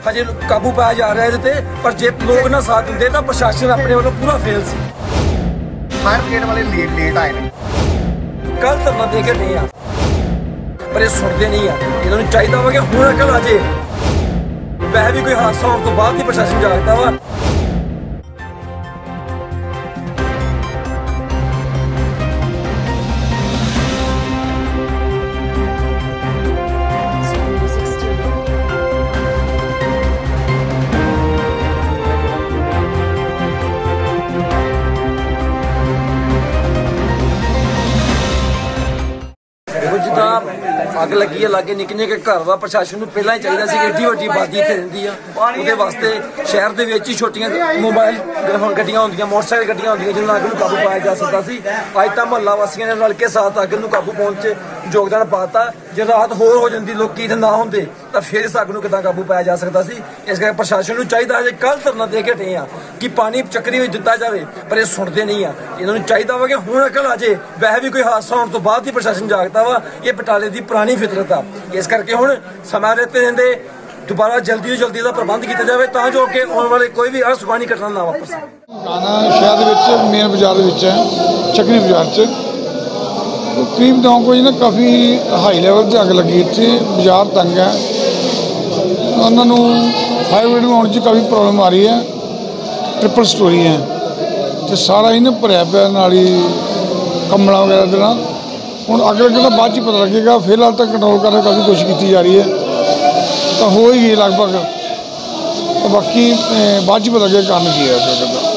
हजे काबू पाया जा रहा है पर जे लोग ना साथ देंगे तो प्रशासन अपने वालों पूरा फेल सी। फायर ब्रिगेड वाले लेट आए ने, कल धरना दे के नहीं आ पर ये सुनते नहीं आ। इन्होंने चाहिए वा कि हुण अकल आ जाए। वैसे भी कोई हादसा होने तो बाद ही प्रशासन जागता वा। जिदा अग लगी है लागे निक्के निक्के घर वा, प्रशासन को पहला ही चाहिए सी एड्डी वड्डी आबादी इत्थे रहिंदी आ, उहदे वास्ते शहर दे विच ही छोटियां मोबाइल गड्डियां होंदियां, मोटरसाइकिल गड्डियां होंदियां जिन्हां अग नूं काबू पाया जा सकदा सी। अज तां मुहल्ला वासियां ने रल के साथ अग नूं काबू पाउण च योगदान पाता। जे रात होर हो जांदी लोकी इत्थे ना होंदे तां फिर इस अग नूं किदां काबू पाया जा सकदा सी। इस करके प्रशासन नूं चाहिदा जे कल धरना दे के हटे आ कि पानी चक्करी विच दित्ता जावे, पर ये सुणदे नहीं आ। इन्हां नूं चाहिदा वा कि हुण अकल आ जाए। वैसे भी कोई हादसा होने तो बाद ही प्रशासन जागता वा। ये बटाले की पुरानी फितरत आ। इस करके हुण समा रहते रहंदे दोबारा जल्दी तो जल्दी का प्रबंध किया जाए तां जो कि आने वाले कोई भी असुखानी घटना ना वापस आए। गाना शहर मेन बाजार है, चक्करी बाजार च करीब 9 बजे ना काफ़ी हाई लैवल से अग लगी। इतने बाजार तंग है, उन्होंने फायर ब्रिगेड आने से काफ़ी प्रॉब्लम आ रही है। ट्रिपल स्टोरी है तो सारा ही ना भरया पिया नाली कम्बल वगैरह के ना। ਹੁਣ ਅੱਗ ਲੱਗਣ ਦਾ ਬਾਅਦ 'ਚ पता लगेगा। फिलहाल तक कंट्रोल करने की काफ़ी कोशिश की जा रही है, तो हो ही गई लगभग। तो बाकी बाद 'ਚ पता लगेगा कारण की है।